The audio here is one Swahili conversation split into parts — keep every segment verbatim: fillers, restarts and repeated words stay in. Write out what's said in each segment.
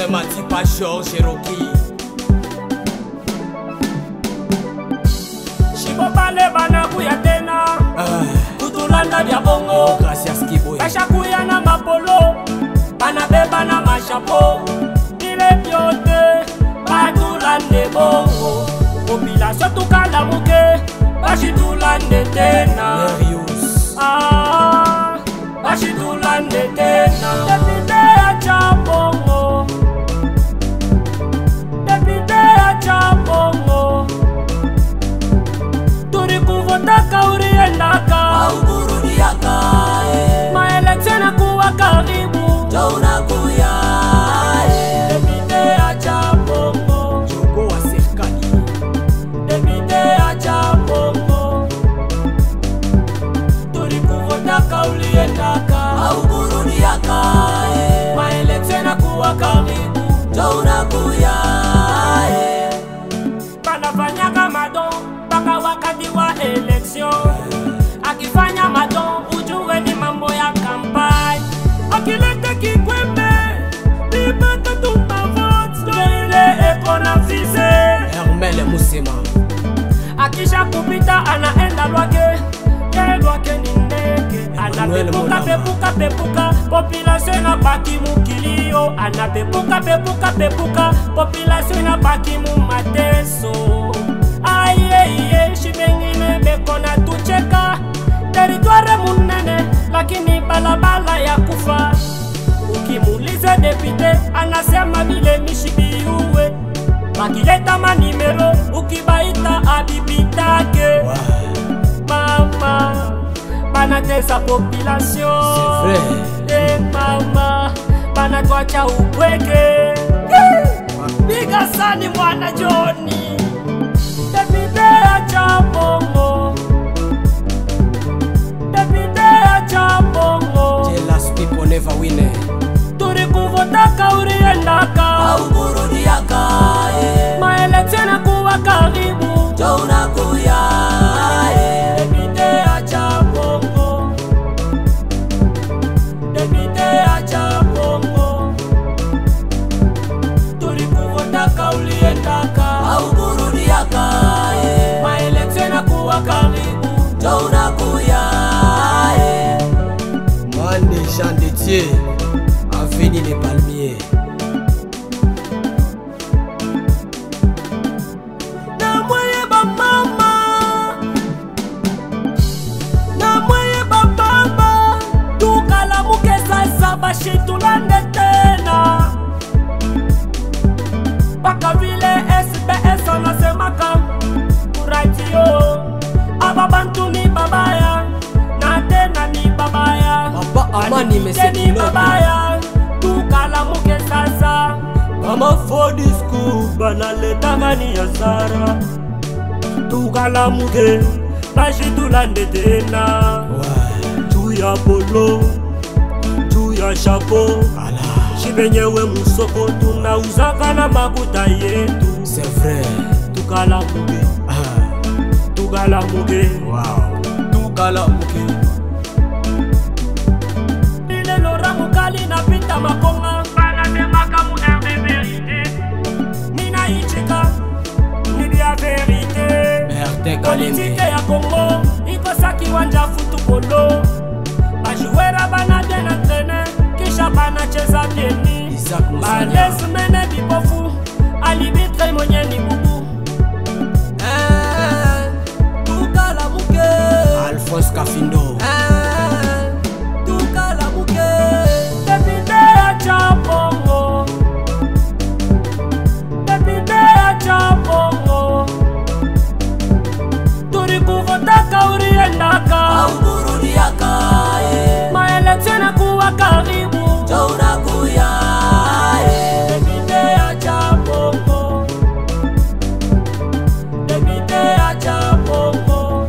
Frère Matipa George Rocky Shibobale bana kuya tena Kutulanda vya bongo Gracias Kiboy Kasha kuya na mapolo Bana beba na mashapo Ile vyote Batulande bongo Population tukala muke Bashitulande tena Nerius Ah Bashitulande tena Depite ya chambongo Depite ya chambongo Turi kuvotaka uriendaka Augurudiaka eh. Maeleksena kuwa karibu Jauna kuya eh. Depite ya chambongo Jogo wa serikali Depite ya chambongo Turi kuvotaka uriendaka Augurudiaka eh. Maeleksena kuwa karibu Jauna kuya eh. Banafanyaka madon Baka wakati wa eleksyon Akifanya madon ujue ni mambo ya kampany Akilete kikwembe Nipata tupa vote Ndoile ekona vise Hermel Musema Akisha kupita anaenda lwake Ye lwake ni ndeke Anapepuka pepuka pepuka Population na baki mukilio Anapepuka pepuka pepuka Population na baki mu mateso Ayeye shibengine bekona tucheka Territoire munene lakini balabala ya kufa Ukimulize depite anasema vile mishibiuwe Bakileta manimero ukibaita abibitake wow. Mama banatesa population C'est vrai Eh mama banatwacha ubweke Biga sani mwana Johnny Depite ya chambongo Depite ya chambongo Jealous people never win Turi kuvotaka uriendaka Augurudiaka eh. Maeleksena kuwa karibu Jauna kuya eh. Depite ya chambongo Depite ya chambongo Turi kuvotaka uriendaka Augurudiaka eh. Maeleksena kuwa karibu Jauna kuya eh. Mande Jean de Dieu Avenue les Palmiers Na mwenye ba mama Na mwenye ba baba Tukala muke sasa bashitulande tena Baka vile S B S anasemaka Kuradio Aba bantu ni babaya Na tena ni babaya Baba Amani Anipite ni Messi babaya Tukala muke sasa Mama for this school Banaleta ni hasara Tukala muke Bashitulande tena Ouais Juu ya polo Juu ya chapeau Ala Shibenyewe musoko tunauzaka na makuta yetu C'est vrai Tukala muke ah. Tukala muke Wow Tukala muke Ile lora mukali na pita makonga Bana temaka mu R D verite Nina ichika Ni ya verite Bertin Politike Kaleme ya Kongo Ikosa kiwanja futupolo Bajuera bana bien entraîné Kisha bana cheza bieni Isaac Musanya Balezi mene bipofu Alibitre mwenye ni bubu eh. Tukala muke Alphonse Kafindo eh. Tukala muke Depite ya chambongo Depite ya chambongo Turi kuvotaka uriendaka Augurudiaka eh. Maeleksena kuwa karibu Jauna kuya eh. Depite ya chambongo Depite ya chambongo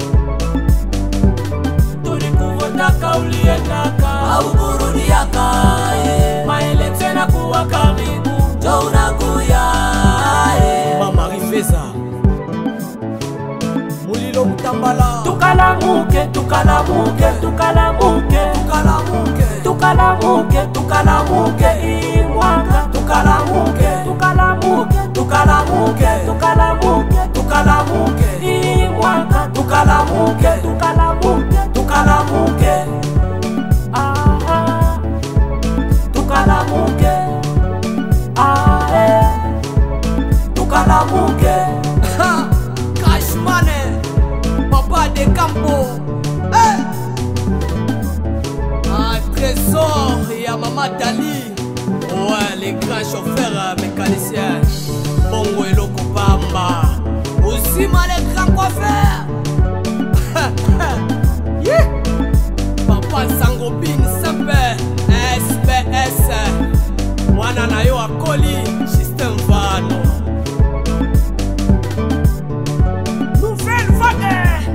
Turi kuvotaka uriendaka Augurudiaka eh. Maeleksena kuwa karibu Jauna kuya eh. Mama Rifeza Mulilo Mutambala Tukalamuke, tukalamuke, tukalamuke Tukalamuke Tukalamuke, tukalamuke, imwaka tukalamuke tukalamuke, tukalamuke, tukalamuke, ah, tukalamuke, ah, eh. tukalamuke. Cash Money, Papa de Campo. Hey. Un trésor, il y a Maman Dali. Ouais, les grands chauffeurs mécaniciens. Bongo et Loco Bamba. Aussi mal les grands coiffeurs. Yeah. Papa Sangobin Sempe. S B S. Wana na yo akoli. System Vano. Nouvelle vague.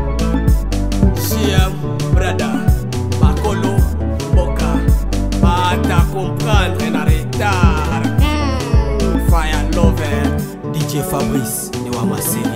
J M, Brada, Bakolo, Boka, Bata comprendre na retard. Mm. Fire Lover, D J Fabrice, Newa Maseri.